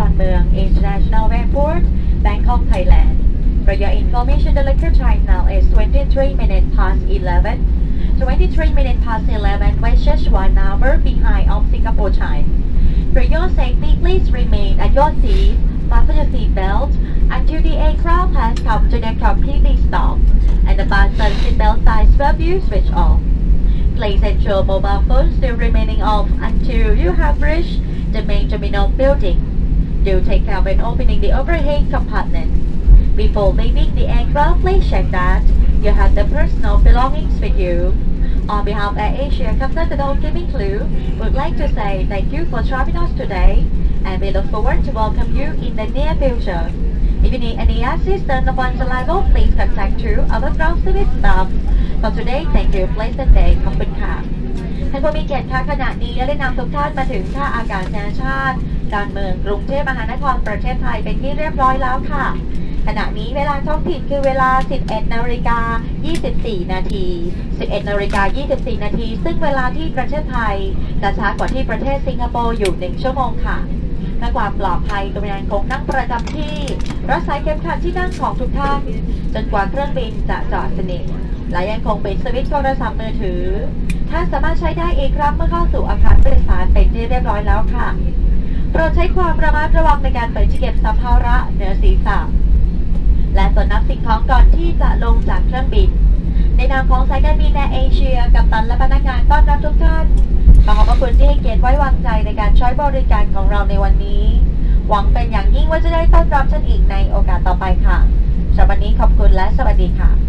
อนเมือง International Airport Bangkok Thailand For your information the local time now is 23 minutes past 11 23 minutes past 11 which is 1 hour behind of Singapore time For your safety please remain at your seat fasten your seat belt until the aircraft has come to the completely stop and the fasten seatbelt signs will be switched off Please ensure mobile phones still remaining off until you have reached the main terminal building. Do take care when opening the overhead compartment. Before leaving the aircraft, please check that you have the personal belongings with you. On behalf of AirAsia Captain Don Giving Clue, would like to say thank you for traveling us today and we look forward to welcome you in the near future. If you need any assistance upon arrival, please contact to our ground service staff. For today, thank you. Pleasant day. ขอบคุณค่ะท่านผู้มีเกียรติค่ะขณะนี้ได้นำทุกท่านมาถึงท่าอากาศนานาชาติดอนเมืองกรุงเทพมหานครประเทศไทยเป็นที่เรียบร้อยแล้วค่ะขณะนี้เวลาท้องถิ่นคือเวลา 11:24 นาที 11:24 นาทีซึ่งเวลาที่ประเทศไทยจะช้ากว่าที่ประเทศสิงคโปร์อยู่1ชั่วโมงค่ะเพื่อความปลอดภัยกรุณาคงนั่งประจำที่รักษาเข็มขัดที่นั่งของทุกท่านจนกว่าเครื่องบินจะจอดสนิทและยังคงปิดสวิตช์โทรศัพท์มือถือท่านสามารถใช้ได้อีกครั้งเมื่อเข้าสู่อาคารผู้โดยสารเป็นที่เรียบร้อยแล้วค่ะโปรดใช้ความระมัดระวังในการเปิดเก็บสัมภาระเหนือศีรษะและตรวจนับสิ่งของก่อนที่จะลงจากเครื่องบินในนามของสายการบินแอร์เอเชียกัปตันและพนักงานต้อนรับทุกท่านขอขอบพระคุณที่ให้เกียรติไว้วางใจในการใช้บริการของเราในวันนี้หวังเป็นอย่างยิ่งว่าจะได้ต้อนรับท่านอีกในโอกาสต่อไปค่ะสำหรับวันนี้ขอบคุณและสวัสดีค่ะ